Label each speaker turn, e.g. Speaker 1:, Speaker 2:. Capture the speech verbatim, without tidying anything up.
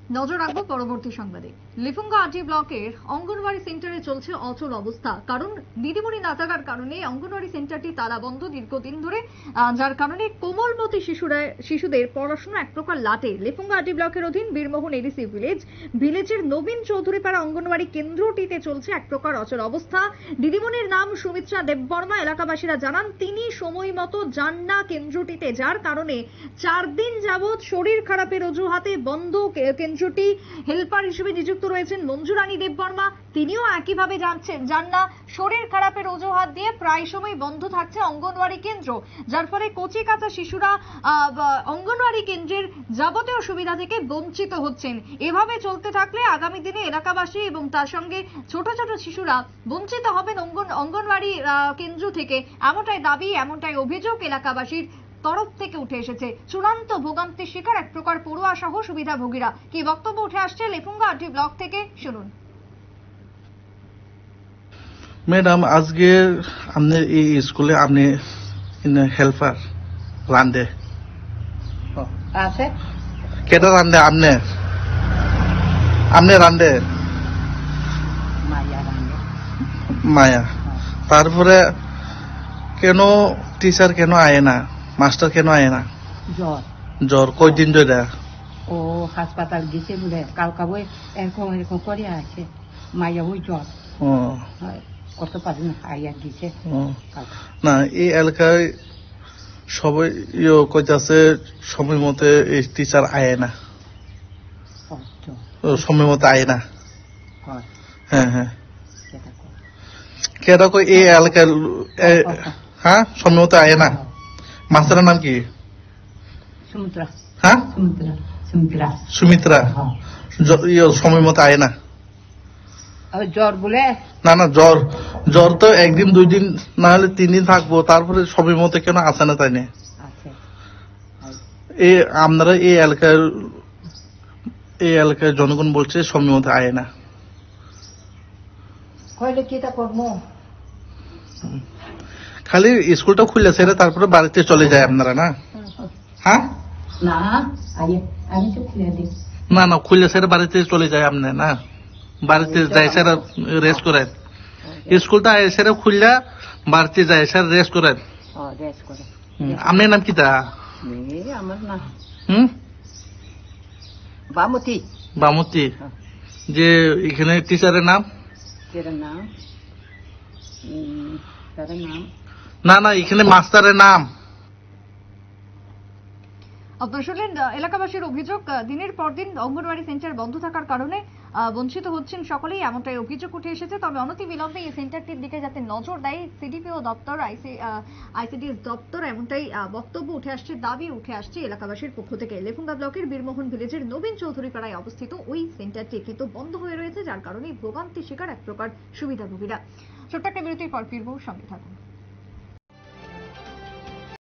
Speaker 1: নজর রাখবো পরবর্তী সংবাদে। লিফুঙ্গা আটি ব্লকের অঙ্গনওয়াড়ি সেন্টারে চলছে অচল অবস্থা। কারণ দিদিমণি না থাকার কারণে অঙ্গনওয়াড়ি সেন্টারটি তালাবন্ধ দীর্ঘদিন ধরে, যার কারণে কোমলমতি শিশুরা শিশুদের পড়াশোনা এক প্রকার লাটে। লিফুঙ্গা আটি ব্লকের অধীন বীরমোহন এডিসি ভিলেজ ভিলেজের নবীন চৌধুরীপাড়া অঙ্গনওয়াড়ি কেন্দ্রটিতে চলছে এক প্রকার অচল অবস্থা। দিদিমণির নাম সুমিত্রা দেববর্মা। এলাকাবাসীরা জানান তিনি সময় মতো যান না কেন্দ্রটিতে, যার কারণে চার দিন যাবৎ শরীর খারাপের অজুহাতে বন্ধ কেন্দ্রটি। হেল্পার হিসেবে নিযুক্ত রয়েছেন মঞ্জুরানী দেববর্মা, তিনিও একইভাবে যাচ্ছেন যান না শরীর খারাপের অজুহাত দিয়ে প্রায় সময় বন্ধ থাকছে অঙ্গনওয়াড়ি কেন্দ্র, যার ফলে কচি কাঁচা শিশুরা অঙ্গনওয়াড়ি কেন্দ্রের যাবতীয় সুবিধা থেকে বঞ্চিত হচ্ছেন। এভাবে চলতে থাকলে আগামী দিনে এলাকাবাসী এবং তার সঙ্গে ছোট ছোট শিশুরা বঞ্চিত হবেন অঙ্গনওয়াড়ি কেন্দ্র থেকে, এমনটাই দাবি, এমনটাই অভিযোগ এলাকাবাসীর তরফ থেকে উঠে এসেছে। চূড়ান্ত ভোগান্তির শিকার এক প্রকার পড়ুয়া সহ সুবিধাভোগীরা। কি বক্তব্য উঠে আসছে লিফুঙ্গা আটি ব্লক থেকে, শুনুন।
Speaker 2: ম্যাডাম, আজকে আপনার এই স্কুলে আপনি হেল্পার রান্ধে
Speaker 3: আছে?
Speaker 2: কেটা রান্ধে? আপনি আপনি রান্ধে?
Speaker 3: মায়া রান্ধে।
Speaker 2: মায়া। তারপরে কেন টিচার কেন আয় না, মাস্টার কেন আয় না?
Speaker 3: জ্বর।
Speaker 2: জ্বর কয়দিন ধরে?
Speaker 3: ও হাসপাতাল গেছে বলে কালকা বই এরকম এরকম করে আছে। মায়া ওই জ্বর করতে পারে না, আইয়া গেছে।
Speaker 2: না, এই এলাকায় সবাই কইতাছে সময় মতো এই টিচার আয় না, সময় মতো আয় না। হ্যাঁ হ্যাঁ, কেটা কই এই এলাকার হ্যাঁ সময় মতো আয় না। মাস্টারের নাম কি?
Speaker 3: সুমিত্রা।
Speaker 2: হ্যাঁ
Speaker 3: সুমিত্রা।
Speaker 2: সুমিত্রা সময় মতো আয় না।
Speaker 3: জ্বর বলে?
Speaker 2: না না, জ্বর জ্বর তো একদিন দুই দিন না হলে তিন দিন থাকবো, তারপরে সময় মতো কেন আসে না? তাই না, এই আপনারা এই এলাকার এই এলাকার জনগণ বলছে সময় মতো আয় না। খালি স্কুলটা খুলে ছেড়ে তারপরে বাড়িতে চলে যায় আপনারা, না? হ্যাঁ না না, খুলে ছেড়ে বাড়িতে চলে যায় আপনি, না? বাড়িতে যায় স্যার রেস্ট করেন। স্কুলটা এসে খুললে বাড়িতে যায় স্যার রেস্ট করেন। আপনার নাম কি? তা
Speaker 3: আমার নাম
Speaker 2: হুম
Speaker 3: বামতি।
Speaker 2: বামতি। যে এখানে টিচারের নাম?
Speaker 3: নাম
Speaker 2: না না, এখানে মাস্টারের নাম?
Speaker 1: আপনারা শুনলেন এলাকাবাসীর অভিযোগ, দিনের পর দিন অঙ্গনওয়াড়ি সেন্টার বন্ধ থাকার কারণে বঞ্চিত হচ্ছেন সকলেই, এমনটাই অভিযোগ উঠে এসেছে। তবে অনতি বিলম্বে এই সেন্টারটির দিকে যাতে নজর দেয় সিডিপিও দপ্তর, আইসিডিএস দপ্তর, এমনটাই বক্তব্য উঠে আসছে, দাবি উঠে আসছে এলাকাবাসীর পক্ষ থেকে। লিফুঙ্গা ব্লকের বীরমোহন ভিলেজের নবীন চৌধুরীপাড়ায় অবস্থিত ওই সেন্টারটি কিন্তু বন্ধ হয়ে রয়েছে, যার কারণে ভোগান্তি শিকার এক প্রকার সুবিধাভোগীরা। ছোট্ট একটা বিরতির পর ফিরবো, সঙ্গে থাকুন।